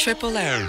Triple M.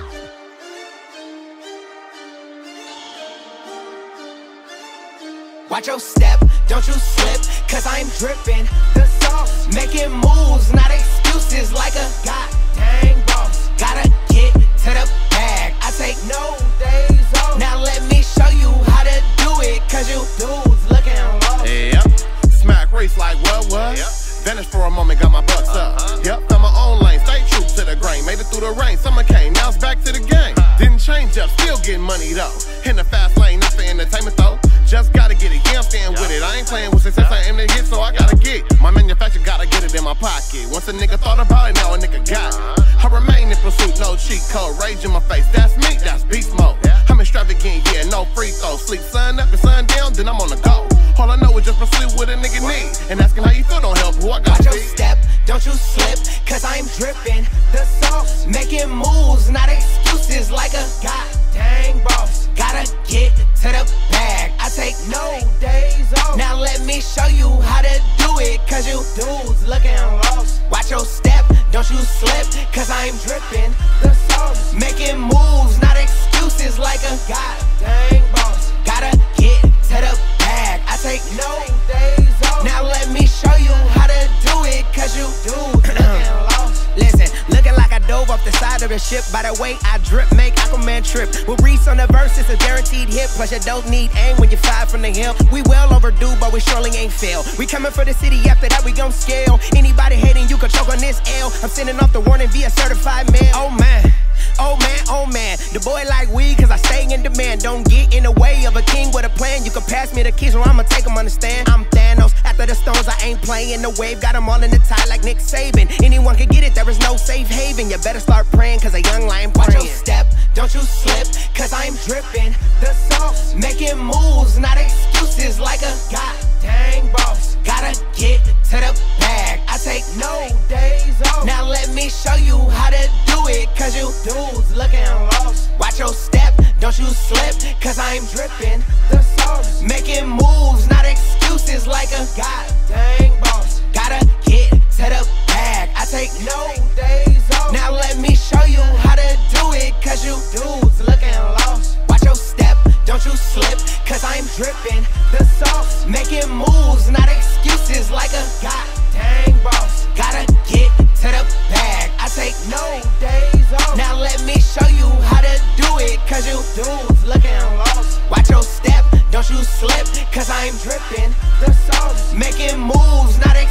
Watch your step, don't you slip, cause I'm dripping the sauce. Making moves, not excuses, like a goddamn boss. Gotta get to the bag, I take no days off. Now let me show you how to do it, cause you dudes looking lost. Yep, smack race like what? Yep. Vanished for a moment, got my bucks up. Yep, found my own lane, stay true to the grain. Made it through the rain, summer came, now it's back to the game. Didn't change up, still getting money though. In the fast lane, not for entertainment though. Just gotta get it, yeah, I'm staying with it. I ain't playing with success, I aim to hit, so I gotta get. My manufacturer gotta get it in my pocket. Once a nigga thought about it, now a nigga got it. I remain in pursuit, no cheat code, rage in my face. That's me, that's beast mode. I'm extravagant, yeah, no free throw. Sleep sun up and sun down, then I'm on the go. All I know is just pursue what a nigga need. And asking how you feel don't help who I got. Watch your step, don't you slip, cause I'm dripping the sauce. Making moves, not excuses, like a goddamn boss. Gotta get to the bag, I take no days off. Now let me show you how to do it, cause you dudes looking lost. Watch your step, don't you slip, cause I'm dripping the sauce. Making moves, not excuses, like a goddamn boss. Gotta get to the bag, I take no days off. Now let me show you how to do it, cause you dudes looking lost. Listen, looking like I dove off the side of the ship. By the way, I drip, make Aquaman trip. With Reese on the verse, it's a guaranteed hit. Plus you don't need aim when you fire from the hip. We well overdue, but we surely ain't fail. We coming for the city, after that we gon' scale. Anybody hating, you can choke on this L. I'm sending off the warning via certified mail. Oh man, oh man, oh man. The boy like weed, cause I stay in demand. Don't get in the way of a king with a plan. You can pass me the keys or I'ma take them, understand? I'm Thanos, after the stones I ain't playing the wave. Got them all in the tie like Nick Saban. Anyone can get it, there is no safe haven. You better start praying, cause a young lion praying. Watch your step, don't you slip, cause I'm dripping the sauce. Making moves, not excuses, like a goddamn boss. Gotta get to the bag, I take no days off. Now let me show you how to do it, cause you dudes looking lost. Watch your step, don't you slip, cause I'm dripping the sauce. Making moves, not excuses, like a goddamn boss. Gotta get to the bag, I take no days off. Now let me show you how to do it, cause you dudes looking lost. Watch your step, don't you slip, cause I'm dripping the sauce. Making moves, not excuses, like a goddamn boss. Gotta get to the bag, I take no days off. Now let me show you how to do it, cause you dudes looking lost. Watch your step, don't you slip, cause I'm dripping the sauce. Making moves, not excuses.